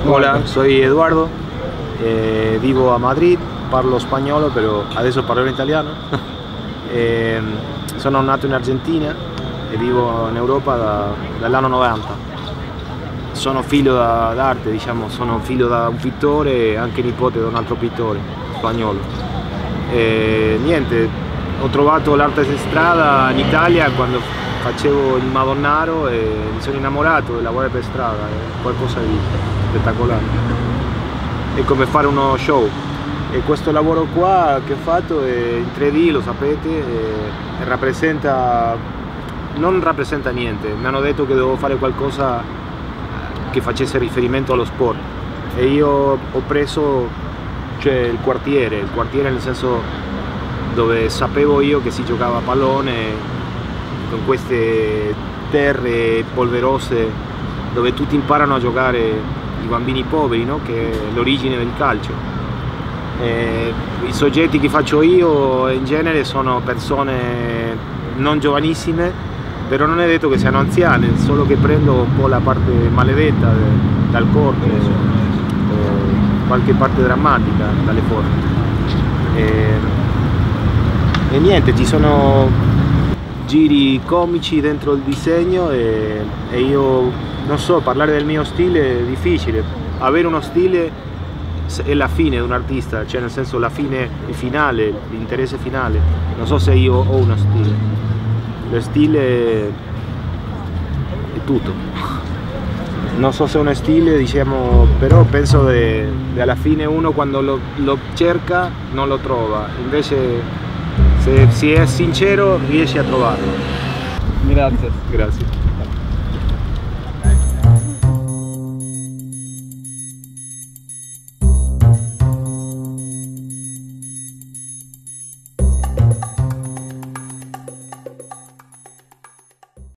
Hola, soy Eduardo, vivo a Madrid, parlo spagnolo, però adesso parlo in italiano. Sono nato in Argentina e vivo in Europa dall'anno 90. Sono figlio d'arte, diciamo, sono figlio da un pittore e anche nipote da un altro pittore spagnolo. Niente, ho trovato l'arte di strada in Italia quando facevo il Madonnaro e mi sono innamorato del lavorare per strada, è qualcosa di spettacolare. È come fare uno show. E questo lavoro qua che ho fatto è in 3D, lo sapete, e non rappresenta niente. Mi hanno detto che dovevo fare qualcosa che facesse riferimento allo sport e io ho preso, cioè, il quartiere nel senso dove sapevo io che si giocava a pallone con queste terre polverose dove tutti imparano a giocare, i bambini poveri, no? Che è l'origine del calcio. I soggetti che faccio io in genere sono persone non giovanissime, però non è detto che siano anziane, solo che prendo un po' la parte maledetta dal corpo, qualche parte drammatica dalle forme. E niente, ci sono giri comici dentro il disegno e io non so, parlare del mio stile è difficile. Avere uno stile è la fine di un artista, cioè nel senso la fine, il finale, l'interesse finale. Non so se io ho uno stile. Lo stile è tutto. Non so se è uno stile, diciamo, però penso che alla fine uno quando lo cerca non lo trova, invece se si è sincero riesce a trovarlo. Grazie. Grazie.